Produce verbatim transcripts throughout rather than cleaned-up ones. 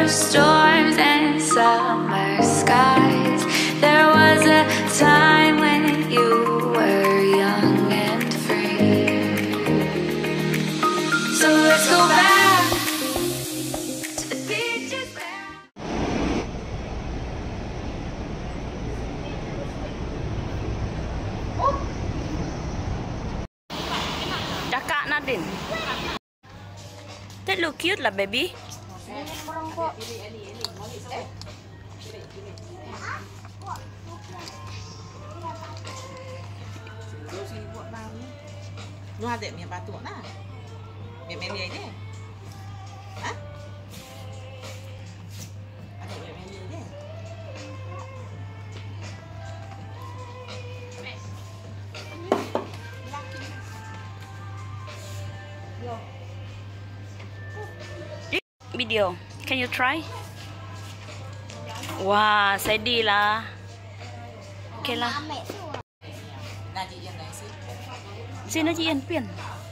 storms and summer skies. There was a time when you were young and free. So let's go back to the beaches where Kakak Nadine. That look cute lah, baby. Lu ada minyak batu nak? Minyak melia je. Hah? Ada minyak melia je. Video. Can you try? Wah, sedih lah. Okay lah. Nak chị Yên này xin. Xin nó chị Yên phiền.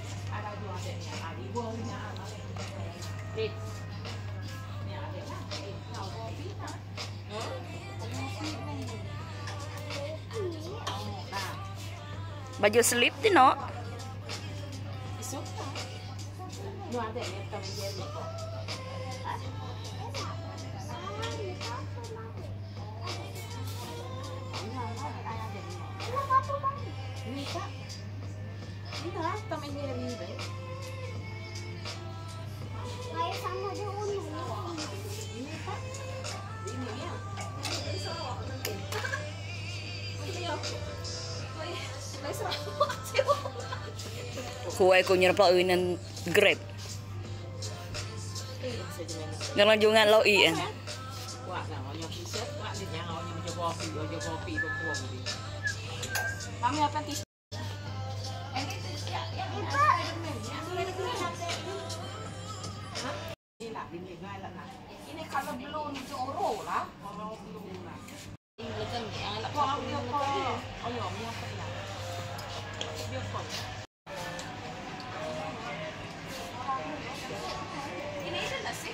Baju slip tu no. Kuai ko nyerap lau inan grab. Jangan jungan lau i en. Kami akan tis. Ini kalau belum joro lah. Kalau belum lah. Ini kan yang nak kau dia kau. Oh yo, dia apa ya? Dia kau. Ini itu nasi.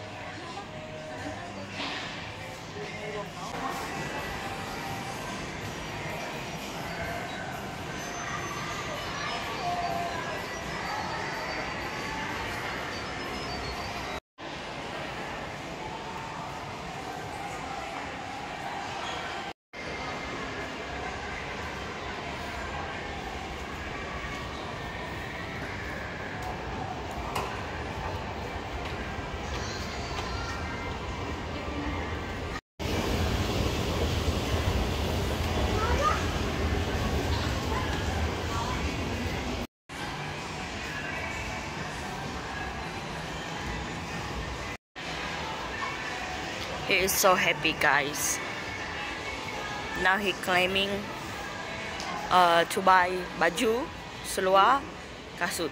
He is so happy, guys. Now he claiming uh, to buy baju, seluar, kasut.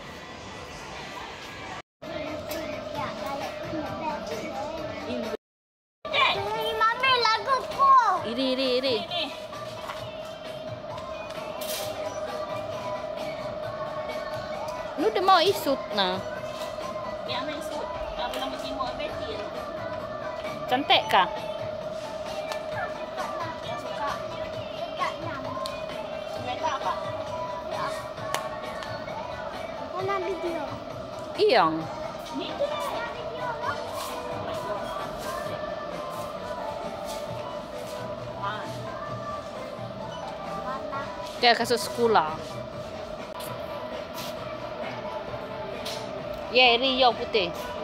Iri, iri, iri. Lu dah mau isut na? Yang mana isut? Apa nama timur abeti? Cantik kah? Yang suka. Mereka apa? Mana video? Iyong. Ni tu. Dia kasut sekolah. Ya, ini yang putih.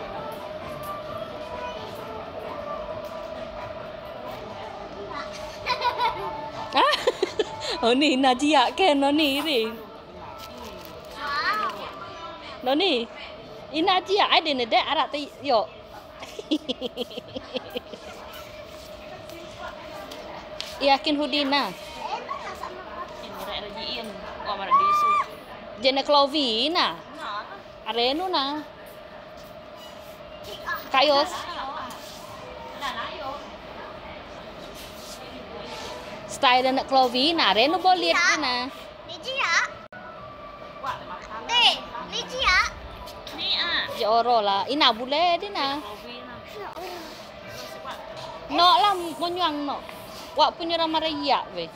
Oh ni Najia kan no ni ni. No ni. Ina Najia ada ni dek arak tu yo. Yakin Hudina. Ini rak rajiin. Oh, mana disut. Jena Clovi na. Arenu na. Kayos. Style nak Clovi na. Arenu boleh na. Lici ya? Dek, lici ya? Ni ah. Joro lah. Ina boleh di na. Kopi na. Ya Allah. No lah monyang no. Wak punya ramah raya weh.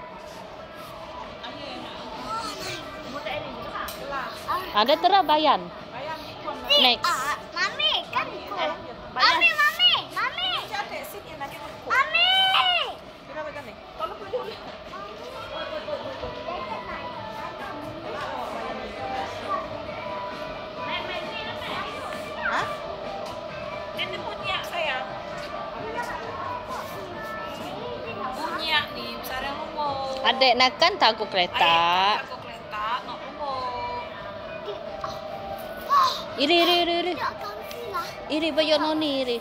Ada terah bayan. Next. Mami, kan ku. Mami, mami, mami. Mami. Hah? Ini punya saya. Punya nih, besar yang umum. Adek nak kan tahu kereta. Aku kereta, nak umum. Iri iri iri iri. Tak kongsi lah. Iri bayo noni iri.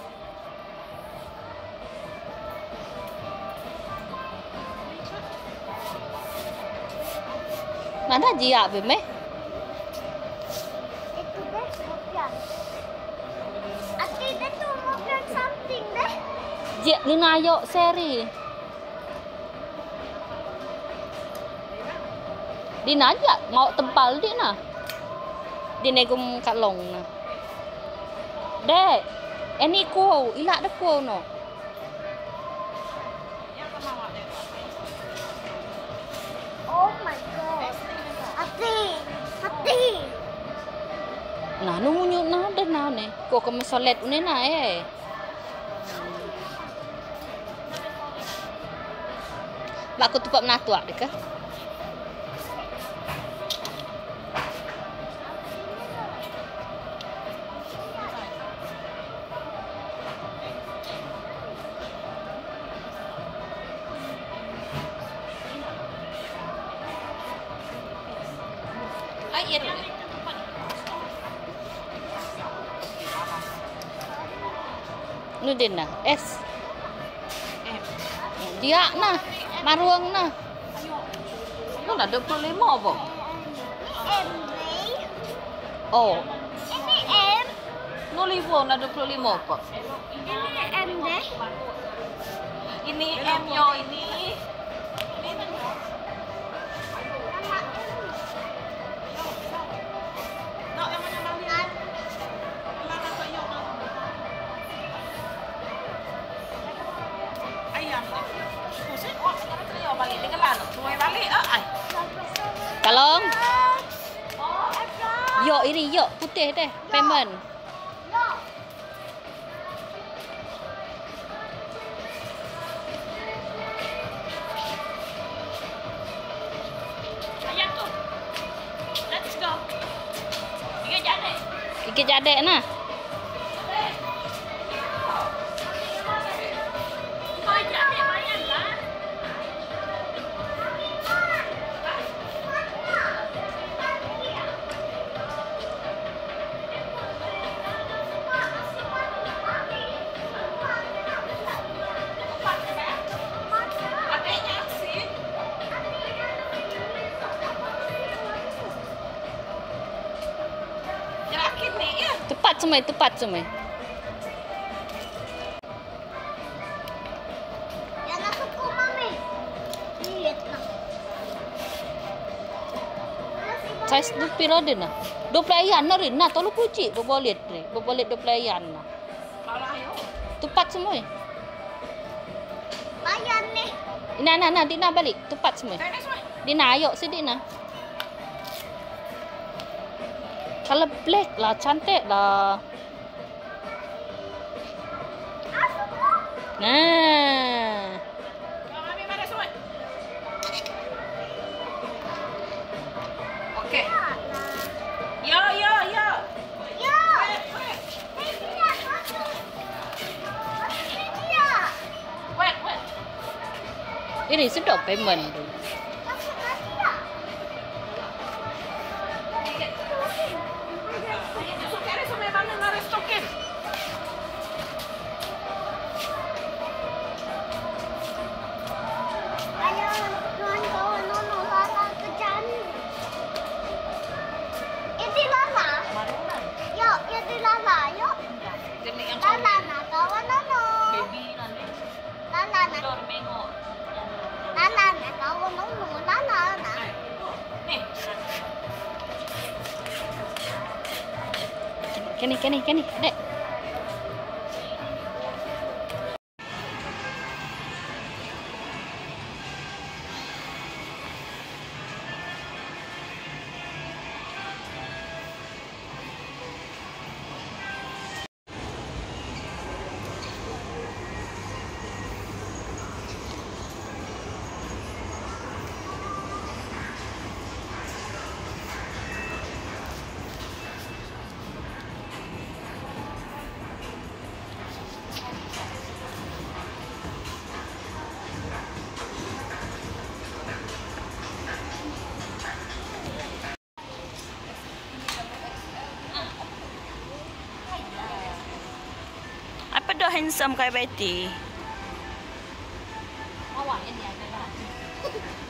Mana jia be me? Itu deh, mobil. Ati deh tu mobil something deh. Jia ni nayo seri. Di naja mau tempal di na. Di negum kat long na. Dek, ini kuau, ilak dah kuau no. Oh my god. Ati, ati. Nah, nungu na dah na ne. Ko ko masolet une na eh. Bak ko tupak na tuak deka. Air. Nu din na. S. Dia na. Maruang na. Nó là dua puluh lima apa? Ini M deh. Oh. Ini M. No libo na dua puluh lima apa? Ini M deh. Ini M yo ini. Balik ni kelan, semua balik ah ai. Kalong. Oh, Efra. Yo iri yo putih deh. Payment. Yo. Ayam tu. Let's go. Tiga jadi. Ikut jadek na. Oh, jadi bayar lah. Adiknya sih. Yakin nih ya. Tepat semua, tepat semua. Yang nak suku mami. Lihat lah. Size du piro din na. dua puluh ayan na rin na. Tolo puji. Bobolit rin. Bobolit dua puluh ayan na. Kalau ayo. Tepat semua. Bayar nih. Ina na na di na balik. Tepat semua. Ini semua. Di na ayo sidi na. Kalau black lah cantik lah. Nah. Mami mana semua? Oke. Yo yo yo. Yo. Wait, wait. Ini dia satu. Ini dia. Wait, wait. Ini sedap payment tu. Masuk lagi tak? Sukari semua mana nara stokin. Ayo, tuan kawan nono lala kejan. Ini lala. Yuk, ini lala, yuk. Jadi yang Lala nak kawan nono. baby nanti. Lala nak, Dor mengok. lala nak kawan nono. Lala nak. Nih. Kini, kini, kini. Dek. handsome kayak Betty. Awak ini ada dah.